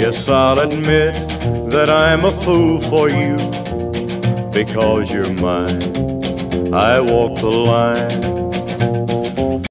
Yes, I'll admit that I'm a fool for you, because you're mine. I walk the line